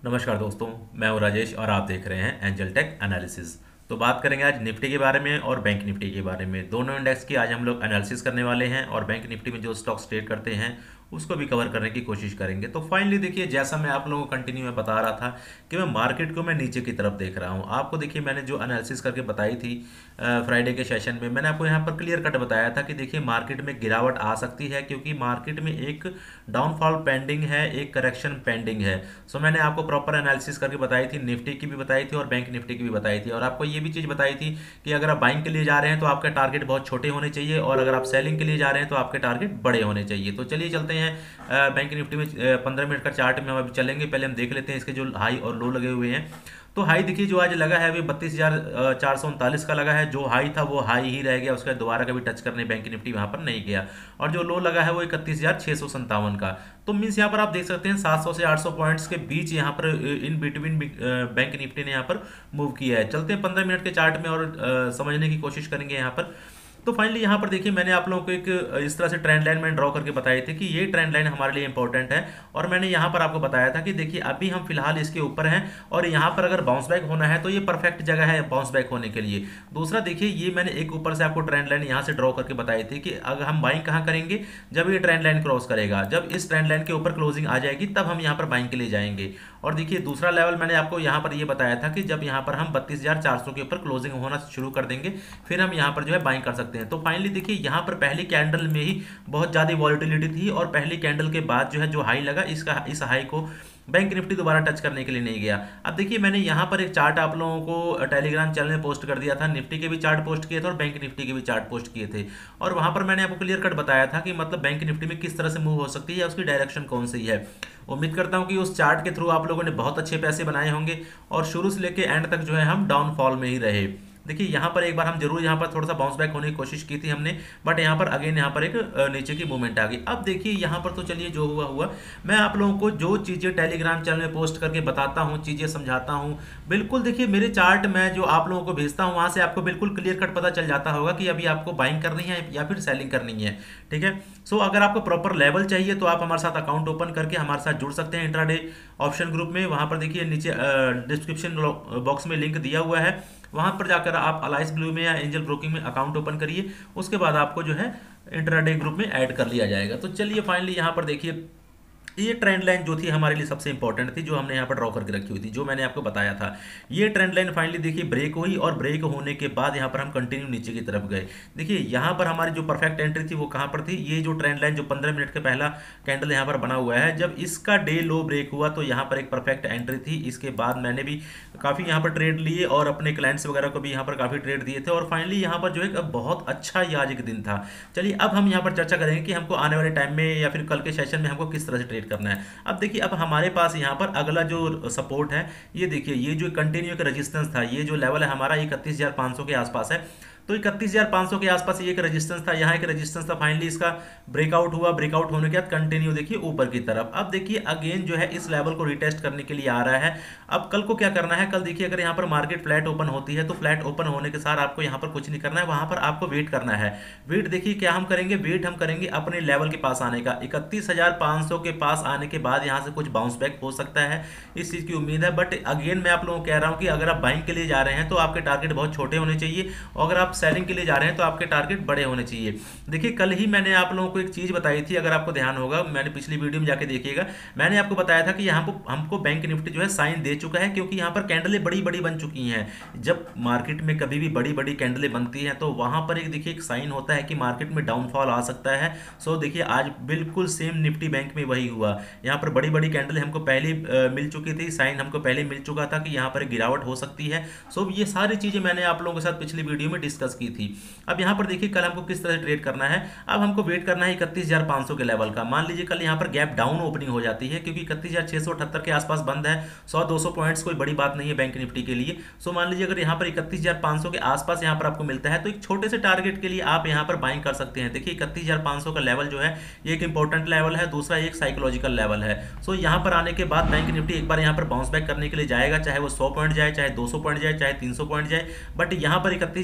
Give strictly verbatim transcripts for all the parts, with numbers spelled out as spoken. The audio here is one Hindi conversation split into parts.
नमस्कार दोस्तों, मैं हूं राजेश और आप देख रहे हैं एंजल टेक एनालिसिस। तो बात करेंगे आज निफ्टी के बारे में और बैंक निफ्टी के बारे में। दोनों इंडेक्स की आज हम लोग एनालिसिस करने वाले हैं और बैंक निफ्टी में जो स्टॉक्स ट्रेड करते हैं उसको भी कवर करने की कोशिश करेंगे। तो फाइनली देखिए, जैसा मैं आप लोगों को कंटिन्यू में बता रहा था कि मैं मार्केट को मैं नीचे की तरफ देख रहा हूँ। आपको देखिए, मैंने जो एनालिसिस करके बताई थी फ्राइडे के सेशन में, मैंने आपको यहाँ पर क्लियर कट बताया था कि देखिए मार्केट में गिरावट आ सकती है क्योंकि मार्केट में एक डाउनफॉल पेंडिंग है, एक करेक्शन पेंडिंग है। सो मैंने आपको प्रॉपर एनालिसिस करके बताई थी, निफ्टी की भी बताई थी और बैंक निफ्टी की भी बताई थी। और आपको ये भी चीज़ बताई थी कि अगर आप बाइंग के लिए जा रहे हैं तो आपके टारगेट बहुत छोटे होने चाहिए और अगर आप सेलिंग के लिए जा रहे हैं तो आपके टारगेट बड़े होने चाहिए। तो चलिए चलते हैं अ, बैंक निफ्टी में पंद्रह मिनट का चार्ट में हम अभी चलेंगे। पहले हम देख लेते हैं इसके जो हाई और लो लगे हुए हैं। तो हाई देखिए जो आज लगा है अभी बत्तीस हजार चार सौ उनतालीस का लगा है। जो हाई था वो हाई ही रह गया, उसके बाद दोबारा कभी टच करने बैंक निफ्टी वहां पर नहीं गया। और जो लो लगा है वो इकतीस हजार छह सौ संतावन का। तो मीन्स यहाँ पर आप देख सकते हैं सात सौ से आठ सौ पॉइंट्स के बीच यहाँ पर इन बिटवीन बैंक निफ्टी ने यहाँ पर मूव किया है। चलते हैं पंद्रह मिनट के चार्ट में और अ, समझने की कोशिश करेंगे यहाँ पर। तो फाइनली यहाँ पर देखिए, मैंने आप लोगों को एक इस तरह से ट्रेंड लाइन मैंने ड्रॉ करके बताए थे कि ये ट्रेंड लाइन हमारे लिए इंपॉर्टेंट है। और मैंने यहाँ पर आपको बताया था कि देखिए अभी हम फिलहाल इसके ऊपर हैं और यहाँ पर अगर बाउंस बैक होना है तो ये परफेक्ट जगह है बाउंस बैक होने के लिए। दूसरा देखिए, ये मैंने एक ऊपर से आपको ट्रेंड लाइन यहाँ से ड्रॉ करके बताई थी कि अगर हम बाइंग कहाँ करेंगे, जब ये ट्रेंड लाइन क्रॉस करेगा, जब इस ट्रेंड लाइन के ऊपर क्लोजिंग आ जाएगी तब हम यहाँ पर बाइंग के लिए जाएंगे। और देखिए दूसरा लेवल मैंने आपको यहाँ पर ये बताया था कि जब यहाँ पर हम बत्तीस हजार चार सौ के ऊपर क्लोजिंग होना शुरू कर देंगे फिर हम यहाँ पर जो है बाइंग कर सकते हैं। तो फाइनली देखिए यहाँ पर पहली कैंडल में ही बहुत ज़्यादा वॉलिटिलिटी थी और पहली कैंडल के बाद जो है जो हाई लगा, इसका इस हाई को बैंक निफ्टी दोबारा टच करने के लिए नहीं गया। अब देखिए मैंने यहाँ पर एक चार्ट आप लोगों को टेलीग्राम चैनल में पोस्ट कर दिया था, निफ्टी के भी चार्ट पोस्ट किए थे और बैंक निफ्टी के भी चार्ट पोस्ट किए थे। और वहाँ पर मैंने आपको क्लियर कट बताया था कि मतलब बैंक निफ्टी में किस तरह से मूव हो सकती है या उसकी डायरेक्शन कौन सी है। उम्मीद करता हूँ कि उस चार्ट के थ्रू आप लोगों ने बहुत अच्छे पैसे बनाए होंगे और शुरू से लेकर एंड तक जो है हम डाउनफॉल में ही रहे। देखिए यहाँ पर एक बार हम जरूर यहाँ पर थोड़ा सा बाउंस बैक होने की कोशिश की थी हमने, बट यहाँ पर अगेन यहाँ पर एक नीचे की मूवमेंट आ गई। अब देखिए यहाँ पर तो चलिए जो हुआ हुआ, मैं आप लोगों को जो चीज़ें टेलीग्राम चैनल में पोस्ट करके बताता हूँ, चीज़ें समझाता हूँ, बिल्कुल देखिए मेरे चार्ट में जो आप लोगों को भेजता हूँ वहाँ से आपको बिल्कुल क्लियर कट पता चल जाता होगा कि अभी आपको बाइंग करनी है या फिर सेलिंग करनी है। ठीक है, सो अगर आपको प्रॉपर लेवल चाहिए तो आप हमारे साथ अकाउंट ओपन करके हमारे साथ जुड़ सकते हैं इंट्राडे ऑप्शन ग्रुप में। वहाँ पर देखिए नीचे डिस्क्रिप्शन बॉक्स में लिंक दिया हुआ है, वहां पर जाकर आप अलाइस ब्लू में या एंजल ब्रोकिंग में अकाउंट ओपन करिए। उसके बाद आपको जो है इंट्राडे ग्रुप में ऐड कर लिया जाएगा। तो चलिए फाइनली यहाँ पर देखिए, ये ट्रेंड लाइन जो थी हमारे लिए सबसे इंपॉर्टेंट थी, जो हमने यहाँ पर ड्रॉ करके रखी हुई थी, जो मैंने आपको बताया था। ये ट्रेंड लाइन फाइनली देखिए ब्रेक हुई और ब्रेक होने के बाद यहाँ पर हम कंटिन्यू नीचे की तरफ गए। देखिए यहाँ पर हमारी जो परफेक्ट एंट्री थी वो कहाँ पर थी, ये जो ट्रेंड लाइन जो पंद्रह मिनट का पहला कैंडल यहाँ पर बना हुआ है, जब इसका डे लो ब्रेक हुआ तो यहाँ पर एक परफेक्ट एंट्री थी। इसके बाद मैंने भी काफ़ी यहाँ पर ट्रेड लिए और अपने क्लाइंट्स वगैरह को भी यहाँ पर काफ़ी ट्रेड दिए थे और फाइनली यहाँ पर जो है बहुत अच्छा ये आज एक दिन था। चलिए अब हम यहाँ पर चर्चा करेंगे कि हमको आने वाले टाइम में या फिर कल के सेशन में हमको किस तरह से ट्रेड करना है। अब देखिए अब हमारे पास यहाँ पर अगला जो सपोर्ट है, ये देखिए ये जो कंटिन्यू का रेजिस्टेंस था, ये जो लेवल है हमारा इकतीस हजार पाँच सौ के आसपास है। तो इकतीस हजार पाँच सौ के आसपास ये एक रेजिस्टेंस था, यहाँ एक रेजिस्टेंस था। फाइनली इसका ब्रेकआउट हुआ, ब्रेकआउट होने के बाद कंटिन्यू देखिए ऊपर की तरफ। अब देखिए अगेन जो है इस लेवल को रिटेस्ट करने के लिए आ रहा है। अब कल को क्या करना है, कल देखिए अगर यहाँ पर मार्केट फ्लैट ओपन होती है तो फ्लैट ओपन होने के साथ आपको यहाँ पर कुछ नहीं करना है, वहां पर आपको वेट करना है। वेट देखिए क्या हम करेंगे, वेट हम करेंगे अपने लेवल के पास आने का, इकतीस हजार पाँच सौ के पास आने के बाद यहाँ से कुछ बाउंस बैक हो सकता है, इस चीज़ की उम्मीद है। बट अगेन मैं आप लोगों को कह रहा हूँ कि अगर आप बाइंग के लिए जा रहे हैं तो आपके टारगेट बहुत छोटे होने चाहिए और अगर आप सेलिंग के लिए जा रहे हैं तो आपके टारगेट बड़े होने चाहिए। देखिए कल ही मैंने आप लोगों को एक चीज बताई थी, अगर आपको ध्यान होगा, मैंने पिछली वीडियो में जाके देखिएगा, मैंने आपको बताया था कि यहाँ पर हमको बैंक निफ्टी जो है साइन दे चुका है क्योंकि यहाँ पर कैंडलें बड़ी बड़ी बन चुकी हैं। जब मार्केट में कभी भी बड़ी बड़ी कैंडलें बनती हैं तो वहां पर एक देखिए एक साइन होता है कि मार्केट में डाउनफॉल आ सकता है। सो देखिए आज बिल्कुल सेम निफ्टी बैंक में वही हुआ, यहाँ पर बड़ी बड़ी कैंडल हमको पहले मिल चुकी थी, साइन हमको पहले मिल चुका था कि यहाँ पर गिरावट हो सकती है। सो ये सारी चीजें मैंने आप लोगों के साथ पिछली वीडियो में डिस्कस की थी। अब यहाँ पर देखिए कल हमको किस तरह से ट्रेड करना है। अब हमको वेट करना है इकतीस हजार पाँच सौ के लेवल का। मान लीजिए कल यहाँ पर गैप डाउन ओपनिंग हो जाती है क्योंकि इकतीस हजार छह सौ अठहत्तर के आसपास बंद है, सौ दो सौ पॉइंट्स कोई बड़ी बात नहीं है बैंक निफ्टी के लिए। सो मान लीजिए अगर यहाँ पर इकतीस हजार पाँच सौ के आसपास यहाँ पर आपको मिलता है तो एक छोटे से टारगेट के लिए आप यहाँ पर बाइंग कर सकते हैं। देखिए इकतीस हजार पाँच सौ का लेवल जो है ये एक इंपॉर्टेंट लेवल है, दूसरा एक साइकोलॉजिकल लेवल है। सो यहाँ पर आने के बाद बैंक निफ्टी एक बार यहाँ पर बाउंस बैक करने के लिए जाएगा, चाहे वो सौ पॉइंट जाए, चाहे दो सौ पॉइंट जाए, चाहे तीन सौ पॉइंट जाए, बट यहाँ पर इकतीस हजार पाँच सौ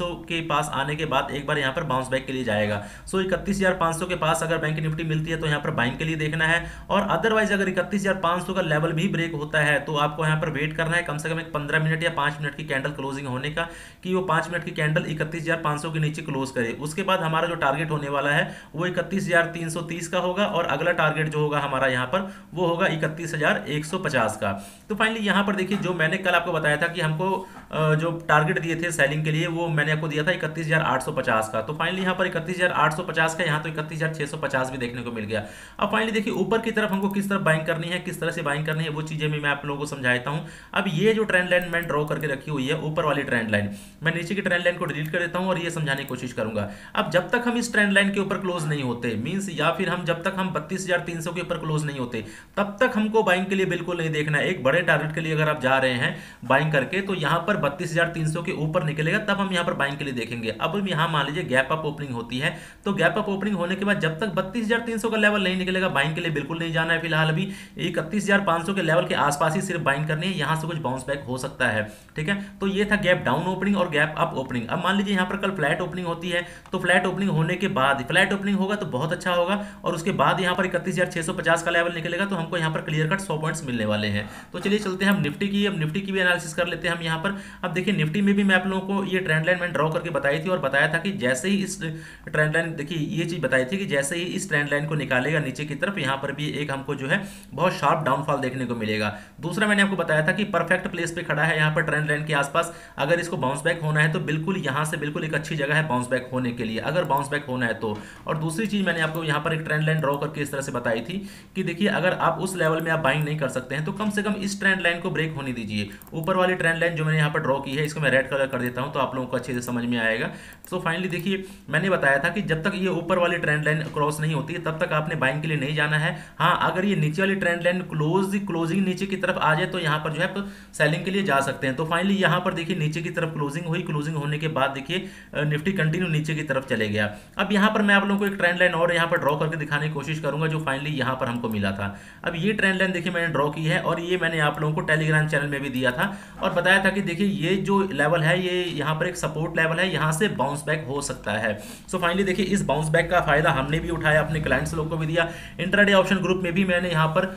सौ के पास आने के बाद एक बार यहाँ पर बाउंस बैक के लिए जाएगा। सो इकतीस हज़ार पाँच सौ के पास अगर बैंक निफ्टी मिलती है तो यहाँ पर बाइंग के लिए देखना है, और अदरवाइज अगर इकतीस हज़ार पाँच सौ का लेवल भी ब्रेक होता है तो आपको यहाँ पर वेट करना है कम से कम एक पंद्रह मिनट या पाँच मिनट की कैंडल क्लोजिंग होने का, कि वो पाँच मिनट की कैंडल इकतीस हज़ार पाँच सौ के नीचे क्लोज करे। उसके बाद हमारा जो टारगेट होने वाला है वो इकतीस हज़ार तीन सौ तीस का होगा, और अगला टारगेट जो होगा हमारा यहाँ पर वो होगा इकतीस हज़ार एक सौ पचास का। तो फाइनली यहाँ पर देखिए, जो मैंने कल आपको बताया था कि हमको जो टारगेट दिए थे सेलिंग के लिए, वो मैंने आपको दिया था इकतीस हज़ार आठ सौ पचास का। तो फाइनली यहाँ पर इकतीस हज़ार आठ सौ पचास का, यहाँ तो इकतीस हज़ार छह सौ पचास भी देखने को मिल गया। अब फाइनली देखिए ऊपर की तरफ हमको किस तरह बाइंग करनी है, किस तरह से बाइंग करनी है, वो चीजें भी मैं आप लोगों को समझाता हूँ। अब ये जो ट्रेंड लाइन मैंने ड्रॉ करके रखी हुई है, ऊपर वाली ट्रेंड लाइन, मैं नीचे की ट्रेंड लाइन को डिलीट कर देता हूँ और ये समझाने की कोशिश करूंगा। अब जब तक हम इस ट्रेंड लाइन के ऊपर क्लोज नहीं होते, मींस या फिर हम जब तक हम बत्तीस हज़ार तीन सौ के ऊपर क्लोज नहीं होते, तब तक हमको बाइंग के लिए बिल्कुल नहीं देखना है। एक बड़े टारगेट के लिए अगर आप जा रहे हैं बाइंग करके, तो यहाँ पर बत्तीस हज़ार तीन सौ के ऊपर निकलेगा तब हम यहाँ पर बाइंग के लिए देखेंगे। अब यहाँ मान लीजिए गैप अप ओपनिंग होती है, तो गैप अप ओपनिंग होने के बाद जब तक बत्तीस हज़ार तीन सौ का लेवल नहीं निकलेगा, बाइंग के लिए बिल्कुल नहीं जाना है। फिलहाल अभी इकतीस हज़ार पाँच सौ के लेवल के आसपास ही सिर्फ बाइंग करनी है, यहाँ से कुछ बाउंस बैक हो सकता है। ठीक है, तो ये था गैप डाउन ओपनिंग और गैप अप ओपनिंग। अब मान लीजिए यहाँ पर कल फ्लैट ओपनिंग होती है, तो फ्लैट ओपनिंग होने के बाद फ्लैट ओपनिंग होगा तो बहुत अच्छा होगा, और उसके बाद यहाँ पर इकतीस हज़ार छह सौ पचास का लेवल निकलेगा, तो हमको यहाँ पर क्लियर कट सौ पॉइंट्स मिलने वाले हैं। तो चलिए चलते हैं हम निफ्टी की, अब निफ्टी की भी एनालिसिस कर लेते हैं हम यहाँ पर। अब देखिए निफ्टी में भी मैं आप लोगों को ये ट्रेंड लाइन मैंने ड्रॉ करके बताई थी, और बताया था कि जैसे ही इस ट्रेंड लाइन, देखिए ये चीज बताई थी कि जैसे ही इस ट्रेंड लाइन को निकालेगा नीचे की तरफ, यहाँ पर भी एक हमको जो है बहुत शार्प डाउनफॉल देखने को मिलेगा। दूसरा मैंने आपको बताया था कि परफेक्ट प्लेस पे खड़ा है यहाँ पर ट्रेंड लाइन के आसपास, अगर इसको बाउंस बैक होना है तो बिल्कुल यहाँ से बिल्कुल एक अच्छी जगह है बाउंस बैक होने के लिए, अगर बाउंस बैक होना है तो। और दूसरी चीज मैंने आपको यहाँ पर एक ट्रेंड लाइन ड्रॉ करके इस तरह से बताई थी कि देखिए अगर आप उस लेवल में आप बाइंग नहीं कर सकते हैं तो कम से कम इस ट्रेंड लाइन को ब्रेक होने दीजिए। ऊपर वाली ट्रेंड लाइन जो मैंने यहाँ पर ड्रॉ की है, इसको मैं रेड कलर कर देता हूँ तो आप लोगों को अच्छे से समझ में आएगा। तो फाइनली देखिए मैंने बताया था कि जब तक ये ऊपर वाली ट्रेंड लाइन क्रॉस नहीं होती है तब तक आपने बाइंग के लिए नहीं जाना है। हाँ, अगर ये नीचे वाली ट्रेंड लाइन क्लोज क्लोजिंग नीचे की तरफ आ जाए तो यहाँ पर जो है आप सेलिंग के लिए जा सकते हैं। तो फाइनली यहाँ पर देखिए नीचे की तरफ क्लोजिंग हुई, क्लोजिंग होने के बाद देखिए निफ्टी कंटिन्यू नीचे की तरफ चले गया। अब यहाँ पर मैं आप लोगों को एक ट्रेंड लाइन और यहाँ पर ड्रॉ करके दिखाने की कोशिश करूंगा जो फाइनली यहाँ पर हमको मिला था। अब ये ट्रेंड लाइन देखिए मैंने ड्रॉ की है, और ये मैंने आप लोगों को टेलीग्राम चैनल में भी दिया था और बताया था कि देखिए ये जो लेवल है ये यहाँ पर एक सपोर्ट लेवल है, यहाँ से बाउंस बैक हो सकता है। सो फाइनली देखिए इस बाउंस बैक का फायदा हमने भी उठाया, अपने क्लाइंट्स लोग को भी दिया। इंट्राडे ऑप्शन ग्रुप में भी मैंने यहाँ पर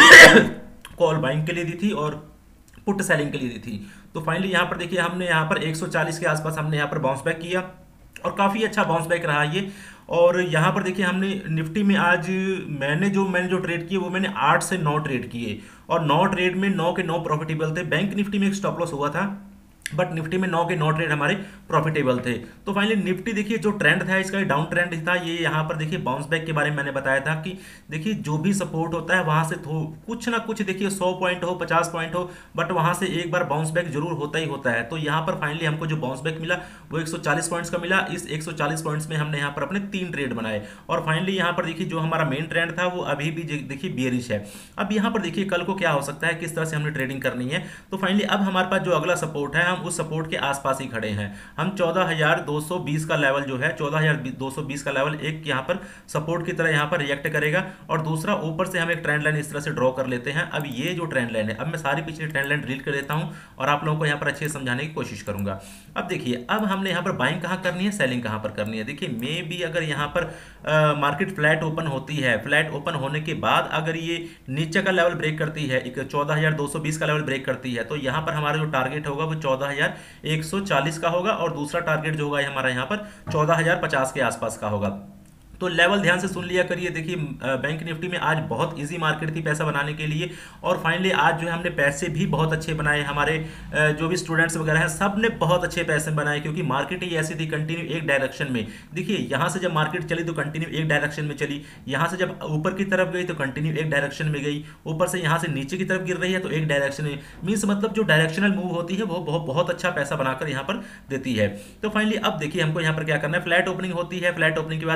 कॉल बाइंग के लिए दी थी और पुट सेलिंग के लिए दी थी। तो फाइनली यहाँ पर देखिए हमने यहाँ पर एक सौ चालीस के आसपास हमने यहाँ पर बाउंस बैक किया और काफ़ी अच्छा बाउंस बैक रहा ये। और यहाँ पर देखिए हमने निफ्टी में आज मैंने जो मैंने जो ट्रेड किए वो मैंने आठ से नौ ट्रेड किए, और नौ ट्रेड में नौ के नौ प्रॉफिटेबल थे। बैंक निफ्टी में एक स्टॉप लॉस हुआ था, बट निफ्टी में नौ के नौ ट्रेड हमारे प्रॉफिटेबल थे। तो फाइनली निफ्टी देखिए जो ट्रेंड था इसका डाउन ट्रेंड था, ये यहाँ पर देखिए बाउंस बैक के बारे में मैंने बताया था कि देखिए जो भी सपोर्ट होता है वहां से कुछ ना कुछ देखिए सौ पॉइंट हो पचास पॉइंट हो, बट वहां से एक बार बाउंस बैक जरूर होता ही होता है। तो यहाँ पर फाइनली हमको जो बाउंस बैक मिला वो एक सौ चालीस पॉइंट्स का मिला। इस एक सौ चालीस पॉइंट्स में हमने यहाँ पर अपने तीन ट्रेड बनाए, और फाइनली यहाँ पर देखिए जो हमारा मेन ट्रेंड था वो अभी भी देखिए बियरिश है। अब यहाँ पर देखिए कल को क्या हो सकता है, किस तरह से हमने ट्रेडिंग करनी है। तो फाइनली अब हमारे पास जो अगला सपोर्ट है, हम उस सपोर्ट के आसपास ही खड़े हैं। हम चौदह हज़ार दो सौ बीस का लेवल जो है चौदह हज़ार दो सौ बीस का लेवल एक यहाँ पर सपोर्ट की तरह यहाँ पर रिएक्ट करेगा, और दूसरा ऊपर से हम एक ट्रेंड लाइन इस तरह से ड्रॉ कर लेते हैं। अब ये जो ट्रेंड लाइन है, अब मैं सारी पिछली ट्रेंड लाइन डिलीट कर देता हूं और आप लोगों को यहाँ पर अच्छे से समझाने की कोशिश करूंगा। अब देखिए अब हमने यहाँ पर बाइंग कहाँ करनी है, सेलिंग कहाँ पर करनी है। देखिए मे भी अगर यहाँ पर मार्केट फ्लैट ओपन होती है, फ्लैट ओपन होने के बाद अगर ये नीचे का लेवल ब्रेक करती है, एक चौदह हज़ार दो सौ बीस का लेवल ब्रेक करती है, तो यहाँ पर हमारा जो टारगेट होगा वो चौदह हज़ार एक सौ चालीस का होगा, और दूसरा टारगेट जो होगा हमारा यहाँ पर चौदह हज़ार पचास के आसपास का होगा। तो लेवल ध्यान से सुन लिया करिए। देखिए बैंक निफ्टी में आज बहुत इजी मार्केट थी पैसा बनाने के लिए, और फाइनली आज जो है हमने पैसे भी बहुत अच्छे बनाए। हमारे जो भी स्टूडेंट्स वगैरह हैं सब ने बहुत अच्छे पैसे बनाए, क्योंकि मार्केट ही ऐसी थी कंटिन्यू एक डायरेक्शन में। देखिए यहाँ से जब मार्केट चली तो कंटिन्यू एक डायरेक्शन में चली, यहाँ से जब ऊपर की तरफ गई तो कंटिन्यू एक डायरेक्शन में गई, ऊपर से यहाँ से नीचे की तरफ गिर रही है तो एक डायरेक्शन में। मीन्स मतलब जो डायरेक्शनल मूव होती है वो बहुत बहुत अच्छा पैसा बनाकर यहाँ पर देती है। तो फाइनली अब देखिए हमको यहाँ पर क्या करना है, फ्लैट ओपनिंग होती है, फ्लैट ओपनिंग के बाद अगर नीचे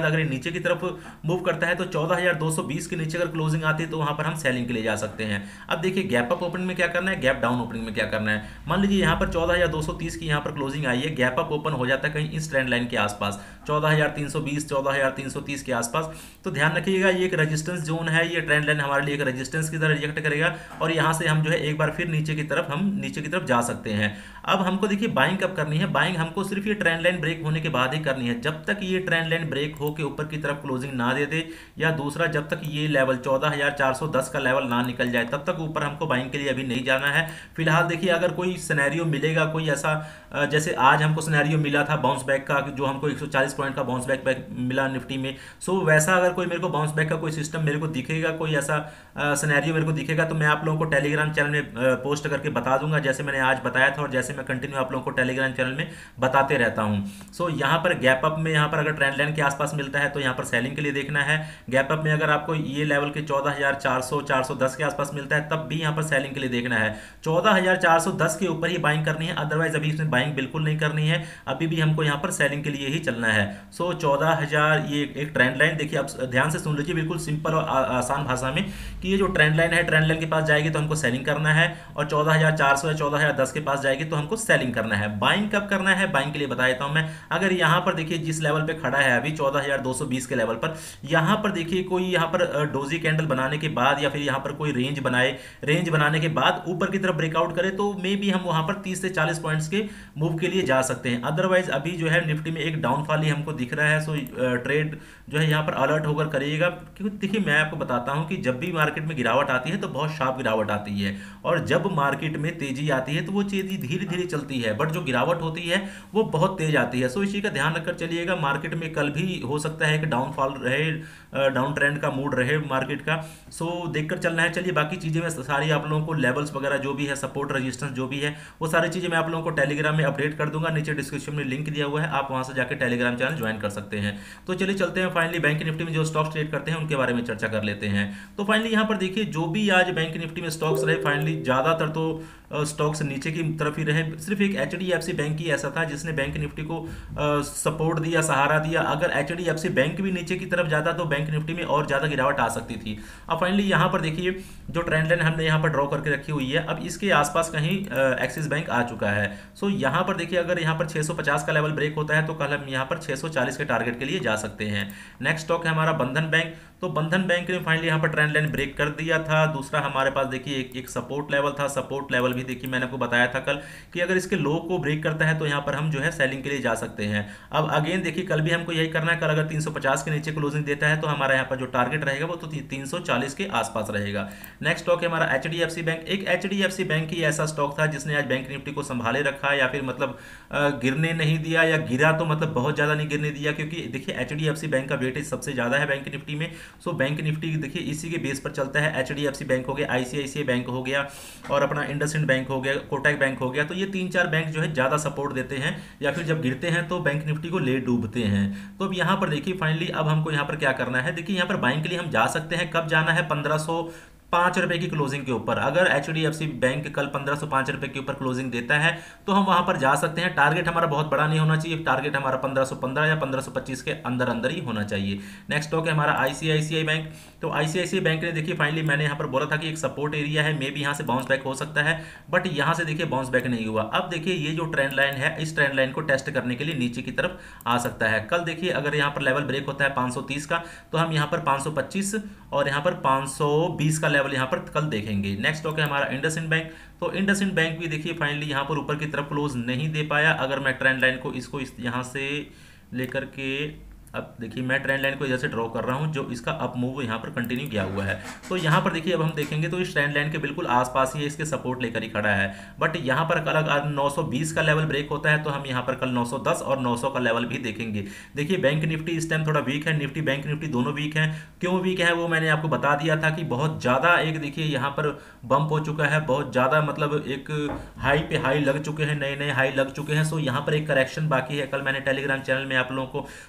नीचे की तरफ मूव करता है तो चौदह हज़ार दो सौ बीस के नीचे अगर क्लोजिंग आती है तो वहां पर हम सेलिंग के लिए जा सकते हैं। अब देखिए गैप अप ओपनिंग में क्या करना है, गैप डाउन ओपनिंग में क्या करना है। मान लीजिए यहाँ पर चौदह हज़ार दो सौ तीस की यहाँ पर क्लोजिंग आई है, गैप अप ओपन हो जाता है कहीं इस ट्रेंड लाइन के आसपास चौदह हज़ार तीन सौ बीस चौदह हज़ार तीन सौ तीस के आसपास, तो ध्यान रखिएगा ये एक रेजिस्टेंस जोन है, ये ट्रेंड लाइन हमारे लिए एक रेजिस्टेंस की तरह रिएक्ट करेगा और यहाँ से हम जो है एक बार फिर नीचे की तरफ हम नीचे की तरफ जा सकते हैं। अब हमको देखिए बाइंग कब करनी है, बाइंग हमको सिर्फ ये ट्रेंड लाइन ब्रेक होने के बाद ही करनी है। जब तक ये ट्रेंड लाइन ब्रेक हो के ऊपर की तरफ क्लोजिंग ना दे दे, या दूसरा जब तक ये लेवल चौदह हज़ार चार सौ दस का लेवल ना निकल जाए तब तक ऊपर हमको बाइंग के लिए अभी नहीं जाना है। फिलहाल देखिए अगर कोई सिनेरियो मिलेगा, कोई ऐसा जैसे आज हमको सिनेरियो मिला था बाउंस बैक का, जो हमको एक सौ चालीस पॉइंट का बाउंस बैक बैक मिला निफ्टी में, सो वैसा अगर कोई मेरे को बाउंस बैक का कोई सिस्टम मेरे को दिखेगा, कोई ऐसा सिनेरियो मेरे को दिखेगा तो मैं आप लोगों को टेलीग्राम चैनल में पोस्ट करके बता दूंगा, जैसे मैंने आज बताया था और जैसे मैं कंटिन्यू आप लोगों को टेलीग्राम चैनल में बताते रहता हूं। सो यहाँ पर गैप अप में यहाँ पर अगर ट्रेंड लाइन के आसपास मिलता है तो यहाँ पर सेलिंग के लिए देखना है। गैप अप में अगर आपको ये लेवल के चौदह हज़ार चार सौ चार सौ दस के आसपास मिलता है तब भी यहाँ पर सेलिंग के लिए देखना है। चौदह हज़ार चार सौ दस के ऊपर ही बाइंग करनी है, अदरवाइज अभी इसमें बाइंग बिल्कुल नहीं करनी है, अभी भी हमको यहाँ पर सेलिंग के लिए ही चलना है। सो चौदह हज़ार ये एक ट्रेंड लाइन, देखिए आप ध्यान से सुन लीजिए बिल्कुल सिंपल और आसान भाषा में कि ये जो ट्रेंड लाइन है, ट्रेंड लाइन के पास जाएगी तो हमको सेलिंग करना है और चौदह हज़ार चार सौ या चौदह हज़ार दस के पास जाएगी तो हमको सेलिंग करना है। बाइंग कब करना है, बाइंग के लिए बता देता हूं मैं। अगर यहां पर देखिए जिस लेवल पे खड़ा है अभी चौदह हज़ार दो सौ बीस के लेवल पर, यहां पर देखिए कोई यहां पर डोजी कैंडल बनाने के बाद या फिर यहां पर कोई रेंज बनाए, रेंज बनाने के बाद ऊपर की तरफ ब्रेकआउट करे तो मे बी हम वहां पर तीस से चालीस पॉइंट्स के मूव के लिए जा सकते हैं। अदरवाइज अभी जो है निफ्टी में एक डाउनफॉल ही हमको दिख रहा है। सो ट्रेड जो है यहाँ पर अलर्ट होकर करिएगा, क्योंकि देखिए मैं आपको बताता हूं कि जब भी मार्केट में गिरावट आती है तो बहुत शार्प गिरावट आती है और जब मार्केट में तेजी आती है तो वो तेजी धीरे धीरे चलती है, बट जो गिरावट होती है वो बहुत तेज आती है। सो इसी का ध्यान रखकर चलिएगा। मार्केट में कल भी हो सकता है कि डाउनफॉल रहे, डाउन ट्रेंड का मूड रहे मार्केट का, सो देखकर चलना है। चलिए बाकी चीज़ें मैं सारी आप लोगों को लेवल्स वगैरह जो भी है, सपोर्ट रेजिस्टेंस जो भी है, वो सारी चीज़ें मैं आप लोगों को टेलीग्राम में अपडेट कर दूंगा। नीचे डिस्क्रिप्शन में लिंक दिया हुआ है, आप वहां से जाकर टेलीग्राम चैनल ज्वाइन कर सकते हैं। तो चलिए चलते हैं फाइनली बैंक निफ्टी में जो स्टॉक्स ट्रेड करते हैं उनके बारे में चर्चा कर लेते हैं। तो फाइनली यहाँ पर देखिए जो भी आज बैंक निफ्टी में स्टॉक्स रहे, फाइनली ज़्यादातर तो स्टॉक्स नीचे की तरफ ही रहे। सिर्फ एक H D F C bank ही ऐसा था जिसने बैंक निफ्टी को सपोर्ट दिया, सहारा दिया। अगर H D F C bank भी नीचे की तरफ जाता तो बैंक निफ्टी में और ज़्यादा गिरावट आ सकती थी। अब फाइनली यहाँ पर देखिए जो ट्रेंड लाइन हमने यहाँ पर ड्रॉ करके रखी हुई है, अब इसके आसपास कहीं एक्सिस बैंक आ चुका है। सो यहाँ पर देखिए अगर यहाँ पर छः सौ पचास का लेवल ब्रेक होता है तो कल हम यहाँ पर छः सौ चालीस के टारगेट के लिए जा सकते हैं। नेक्स्ट स्टॉक है हमारा बंधन बैंक। तो बंधन बैंक ने फाइनली यहाँ पर ट्रेंड लाइन ब्रेक कर दिया था। दूसरा हमारे पास देखिए एक, एक सपोर्ट लेवल था, सपोर्ट लेवल भी देखिए मैंने आपको बताया था कल कि अगर इसके लो को ब्रेक करता है तो यहाँ पर हम जो है सेलिंग के लिए जा सकते हैं। अब अगेन देखिए कल भी हमको यही करना है, कल अगर तीन सौ पचास के नीचे क्लोजिंग देता है तो हमारा यहाँ पर जो टारगेट रहेगा वो तो तीन सौ चालीस के आसपास रहेगा। नेक्स्ट स्टॉक है हमारा H D F C bank. एक H D F C bank ही ऐसा स्टॉक था जिसने आज बैंक निफ्टी को संभाले रखा, या फिर मतलब गिरने नहीं दिया, या गिरा तो मतलब बहुत ज़्यादा नहीं गिरने दिया, क्योंकि देखिए H D F C bank का वेटेज सबसे ज़्यादा है बैंक निफ्टी में। सो बैंक निफ्टी देखिए इसी के बेस पर चलता है। H D F C bank हो गया, आई सी आई सी आई बैंक हो गया और अपना इंडसइंड बैंक हो गया, कोटक बैंक हो गया। तो ये तीन चार बैंक जो है ज़्यादा सपोर्ट देते हैं, या फिर जब गिरते हैं तो बैंक निफ्टी को ले डूबते हैं। तो अब यहाँ पर देखिए फाइनली अब हमको यहाँ पर क्या करना है, देखिए यहाँ पर बाइंग के लिए हम जा सकते हैं। कब जाना है, पंद्रह सौ पाँच रुपए की क्लोजिंग के ऊपर। अगर H D F C bank कल पंद्रह सौ पाँच रुपए के ऊपर क्लोजिंग देता है तो हम वहां पर जा सकते हैं। टारगेट हमारा बहुत बड़ा नहीं होना चाहिए, टारगेट हमारा पंद्रह सौ पंद्रह या पंद्रह सौ पच्चीस के अंदर अंदर ही होना चाहिए। नेक्स्ट स्टॉक है हमारा आई सी आई सी आई बैंक। तो आई सी आई सी आई बैंक ने देखिए फाइनली मैंने यहाँ पर बोला था कि एक सपोर्ट एरिया है, मे भी यहाँ से बाउंस बैक हो सकता है, बट यहाँ से देखिए बाउंस बैक नहीं हुआ। अब देखिए ये जो ट्रेंड लाइन है, इस ट्रेंड लाइन को टेस्ट करने के लिए नीचे की तरफ आ सकता है। कल देखिए अगर यहाँ पर लेवल ब्रेक होता है पाँच सौ तीस का तो हम यहाँ पर पाँच सौ पच्चीस और यहाँ पर पाँच सौ बीस का लेवल यहाँ पर कल देखेंगे। नेक्स्ट स्टॉक है हमारा इंडसइंड बैंक। तो इंडसइंड बैंक भी देखिए फाइनली यहाँ पर ऊपर की तरफ क्लोज नहीं दे पाया। अगर मैं ट्रेंड लाइन को इसको इस यहाँ से लेकर के, अब देखिए मैं ट्रेंड लाइन को इधर से ड्रॉ कर रहा हूं जो इसका अप मूव यहाँ पर कंटिन्यू किया हुआ है। तो यहाँ पर देखिए अब हम देखेंगे तो इस ट्रेंड लाइन के बिल्कुल आसपास ही इसके सपोर्ट लेकर ही खड़ा है। बट यहाँ पर कल अगर नौ सौ बीस का लेवल ब्रेक होता है तो हम यहाँ पर कल नौ सौ दस और नौ सौ का लेवल भी देखेंगे। देखिए बैंक निफ्टी इस टाइम थोड़ा वीक है, निफ्टी बैंक निफ्टी दोनों वीक हैं। क्यों वीक है वो मैंने आपको बता दिया था कि बहुत ज़्यादा एक देखिए यहाँ पर बम्प हो चुका है, बहुत ज़्यादा मतलब एक हाई पे हाई लग चुके हैं, नए नए हाई लग चुके हैं। सो यहाँ पर एक करेक्शन बाकी है। कल मैंने टेलीग्राम चैनल में आप लोगों को स्पेशल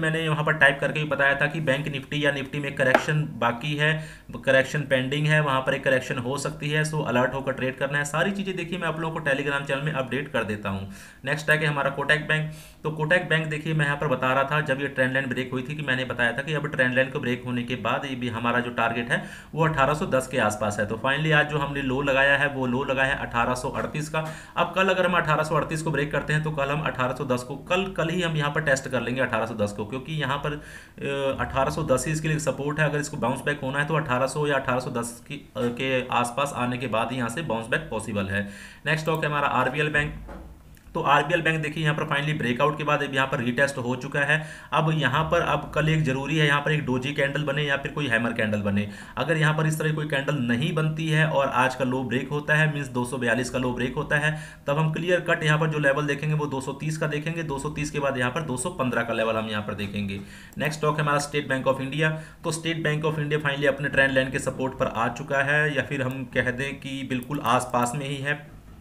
मैंने वहाँ पर टाइप करके भी बताया था कि बैंक निफ्टी या निफ्टी में करेक्शन बाकी है, करेक्शन पेंडिंग है, वहाँ पर एक करेक्शन हो सकती है, सो अलर्ट होकर ट्रेड करना है। सारी चीज़ें देखिए मैं आप लोगों को टेलीग्राम चैनल में अपडेट कर देता हूँ। नेक्स्ट है कि हमारा कोटक बैंक। तो कोटक बैंक देखिए मैं यहाँ पर बता रहा था जब ये ट्रेंड लाइन ब्रेक हुई थी कि मैंने बताया था कि अब ट्रेंड लाइन को ब्रेक होने के बाद ये भी हमारा जो टारगेट है वो अठारह सौ दस के आसपास है। तो फाइनली आज जो हमने लो लगाया है वो लो लगाया है अठारह सौ अड़तीस का। अब कल अगर हम अठारह सौ अड़तीस को ब्रेक करते हैं तो कल हम अठारह सौ दस को कल कल ही हम यहाँ पर टेस्ट कर लेंगे अठारह सौ दस को, क्योंकि यहाँ पर अठारह सौ दस ही इसके लिए सपोर्ट है। अगर इसको बाउंस बैक होना है तो अठारह सौ या अठारह सौ दस की के आसपास आने के बाद ही यहाँ से बाउंस बैक पॉसिबल है। नेक्स्ट स्टॉक है हमारा आरबीएल बैंक। तो आरबीएल बैंक देखिए यहाँ पर फाइनली ब्रेकआउट के बाद यहाँ पर रीटेस्ट हो चुका है। अब यहाँ पर अब कल एक जरूरी है यहाँ पर एक डोजी कैंडल बने या फिर कोई हैमर कैंडल बने। अगर यहाँ पर इस तरह कोई कैंडल नहीं बनती है और आज का लो ब्रेक होता है, मींस दो सौ बयालीस का लो ब्रेक होता है, तब हम क्लियर कट यहाँ पर जो लेवल देखेंगे वो दो सौ तीस का देखेंगे। दो सौ तीस के बाद यहाँ पर दो सौ पंद्रह का लेवल हम यहाँ पर देखेंगे। नेक्स्ट स्टॉक है हमारा स्टेट बैंक ऑफ इंडिया। तो State Bank of India finally अपने ट्रेंड लाइन के सपोर्ट पर आ चुका है, या फिर हम कह दें कि बिल्कुल आसपास में ही है।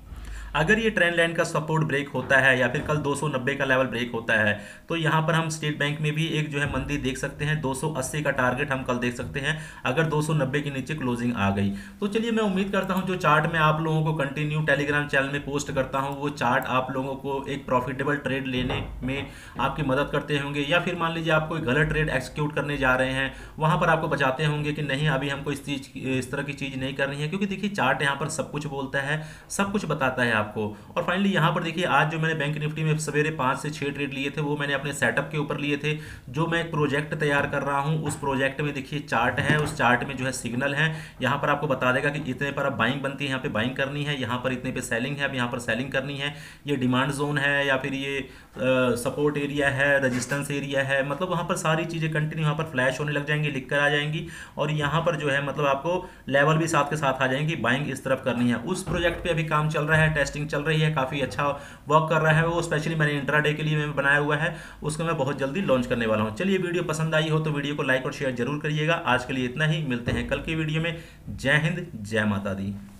अगर ये ट्रेंड लाइन का सपोर्ट ब्रेक होता है या फिर कल दो सौ नब्बे का लेवल ब्रेक होता है तो यहाँ पर हम स्टेट बैंक में भी एक जो है मंदी देख सकते हैं। दो सौ अस्सी का टारगेट हम कल देख सकते हैं अगर दो सौ नब्बे के नीचे क्लोजिंग आ गई तो। चलिए मैं उम्मीद करता हूँ जो चार्ट मैं आप लोगों को कंटिन्यू टेलीग्राम चैनल में पोस्ट करता हूँ वो चार्ट आप लोगों को एक प्रॉफिटेबल ट्रेड लेने में आपकी मदद करते होंगे, या फिर मान लीजिए आप कोई गलत ट्रेड एक्सिक्यूट करने जा रहे हैं वहाँ पर आपको बचाते होंगे कि नहीं अभी हमको इस चीज इस तरह की चीज़ नहीं करनी है, क्योंकि देखिए चार्ट यहाँ पर सब कुछ बोलता है, सब कुछ बताता है आपको। और फाइनली यहाँ पर देखिए आज जो मैंने बैंक निफ्टी में सवेरे पाँच से छः ट्रेड लिए थे वो मैंने अपने सेटअप के ऊपर लिए थे। जो मैं एक प्रोजेक्ट तैयार कर रहा हूँ उस प्रोजेक्ट में देखिए चार्ट है, उस चार्ट में जो है सिग्नल है, यहाँ पर आपको बता देगा कि इतने पर अब बाइंग बनती है, यहाँ पे बाइंग करनी है, यहाँ पर इतने पे सेलिंग है, अब यहाँ पर सेलिंग करनी है, ये डिमांड जोन है या फिर ये सपोर्ट एरिया है, रेजिस्टेंस एरिया है, मतलब वहाँ पर सारी चीज़ें कंटिन्यू यहाँ पर फ्लैश होने लग जाएंगी, लिख कर आ जाएंगी। और यहाँ पर जो है मतलब आपको लेवल भी साथ के साथ आ जाएंगी, बाइंग इस तरफ करनी है। उस प्रोजेक्ट पे अभी काम चल रहा है, टेस्टिंग चल रही है, काफ़ी अच्छा वर्क कर रहा है वो। स्पेशली मैंने इंट्राडे के लिए मैं बनाया हुआ है, उसको मैं बहुत जल्दी लॉन्च करने वाला हूँ। चलिए वीडियो पसंद आई हो तो वीडियो को लाइक और शेयर जरूर करिएगा। आज के लिए इतना ही, मिलते हैं कल की वीडियो में। जय हिंद, जय माता दी।